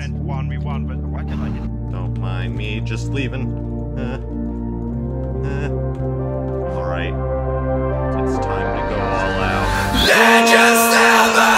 and 1v1, but why can't I hit? Don't mind me, just leaving. Alright. It's time to go all out. Legends never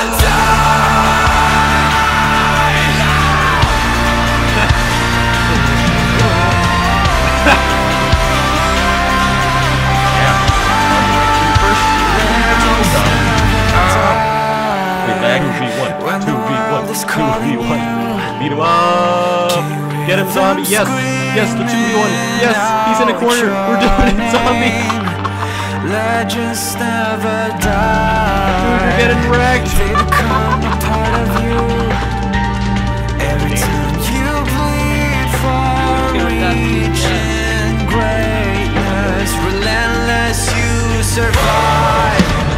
Beat him up! Get him, zombie! Yes! Yes, the 2v1! Yes! He's in a corner! We're doing it, zombie! Legends never die. Dude, you're getting wrecked! They become a part of you. Every time you bleed for reaching greatness, relentless you survive.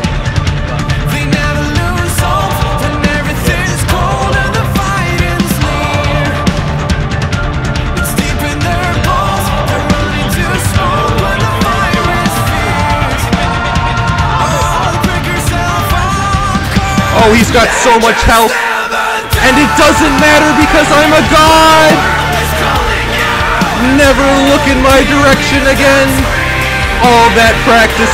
Oh, he's got so much health, and it doesn't matter because I'm a god! Never look in my direction again! All that practice.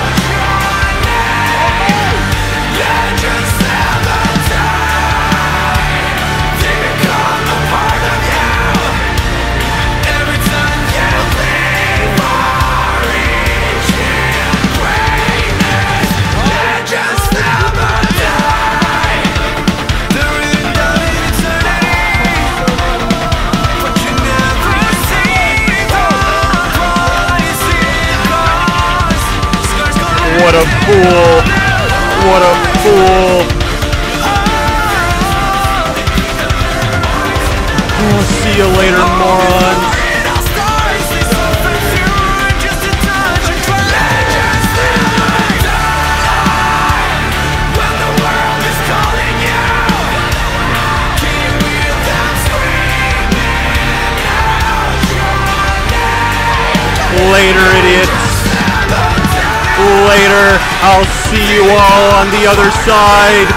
What a fool! What a fool! Oh, see you later, morons! Later, idiots! Later, I'll see you all on the other side.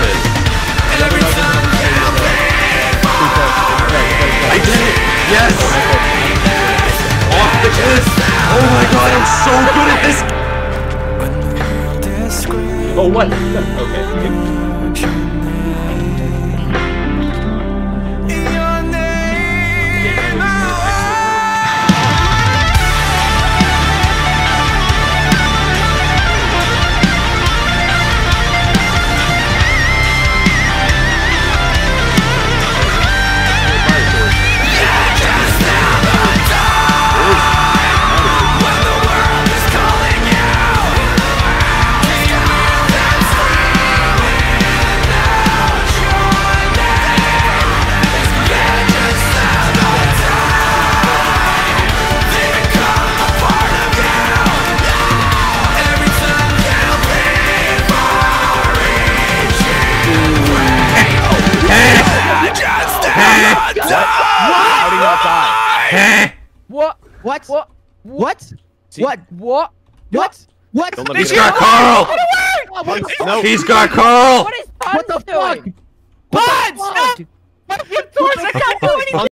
I did it! Yes! Off the cliff! Oh my god, I'm so good at this! Oh, what? Okay. What? What? What? What? What? What? What? Don't let me. He's got Carl! No, he's got Carl! What the fuck? Buds! No! I can't do anything!